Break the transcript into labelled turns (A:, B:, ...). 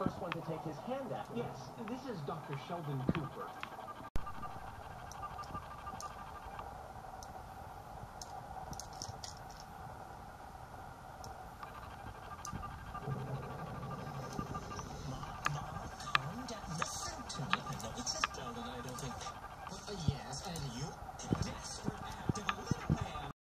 A: first one to take his hand out.
B: Yes, this is Dr. Sheldon Cooper.